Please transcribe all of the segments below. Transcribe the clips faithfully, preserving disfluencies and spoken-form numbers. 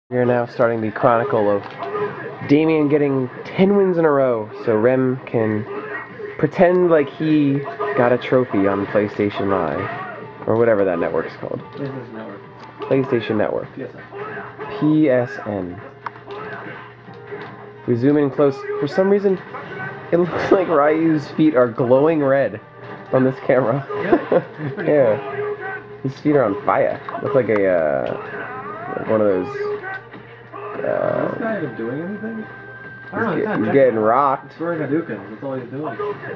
We are now starting the chronicle of Damien getting ten wins in a row, so Rem can pretend like he got a trophy on PlayStation Live, or whatever that network's called. PlayStation Network. PlayStation Network. P S N. P S N. We zoom in close. For some reason, it looks like Ryu's feet are glowing red on this camera. Really? Yeah. His feet are on fire. Look like a, uh, like one of those. Is Uh, this guy even doing anything? he's, I don't know, get, it's not he's getting He's rocked. throwing Hadouken. That's all he's doing.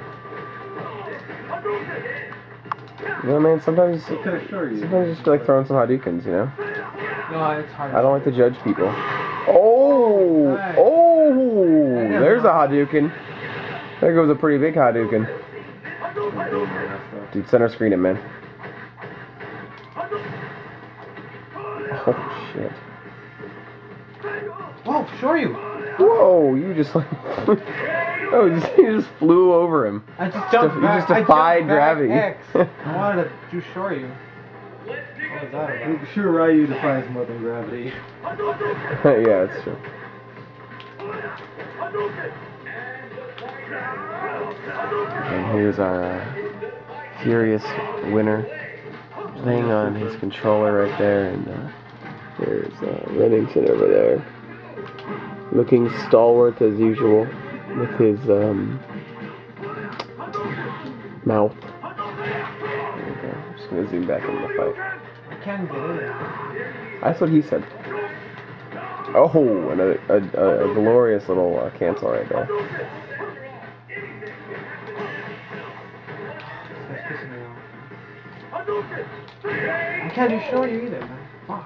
You know, man, sometimes, What can I assure you? sometimes I just feel like throwing some Hadoukens, you know? No, it's hard. I don't like to judge people. Oh! Nice. Oh! There's a Hadouken. There goes a pretty big Hadouken. Dude, center screen it, man. Oh, shit. Whoa, Shoryu! Whoa, you just like... oh, you just, you just flew over him. I just jumped You back. just defied I gravity. X. I wanted to do Shoryu. What was that about? I'm sure Ryu defies more than gravity. Yeah, that's true. And here's our uh, furious winner playing on his controller right there, and uh, there's uh, Remington over there, looking stalwart as usual with his um, mouth. There we go. I'm just gonna zoom back into the fight. I can't get in. That's what he said. Oh, another a, a, a glorious little uh, cancel right there. That's pissing me off. I can't do Shoryu either, man. Fuck.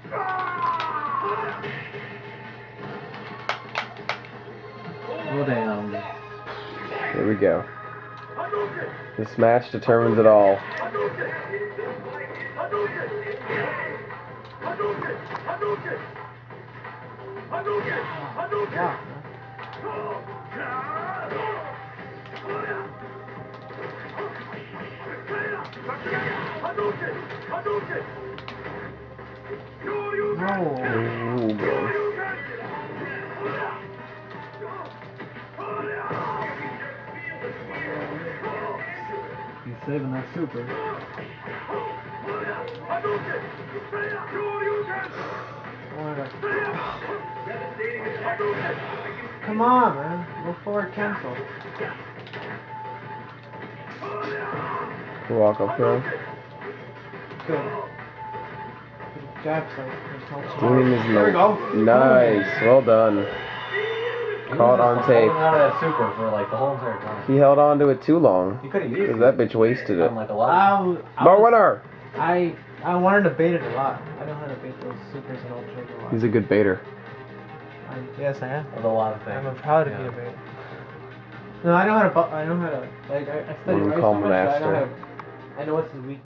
Oh damn. Here we go. This match determines it all. Yeah. No. Ooh, boy. He's saving that super. Come on, man. Go forward, cancel. Walk up throw. Good. Good jab, so there's no Damien is There we go. nice. Well done. Caught on tape. Holding out of that super for like the whole entire time. He held on to it too long. He could have used Because it. that bitch wasted it. On like a lot. I, w- I, Bar was- winner! I I wanted to bait it a lot. I know how to bait those supers and ultras a lot. He's a good baiter. I, yes, I am. Of a lot of things. I'm proud to Yeah. be a baiter. No, I know how to. bu- I know how to. Like I, I studied What do we rice call so him, much that I know master? how to. I know what's his weak.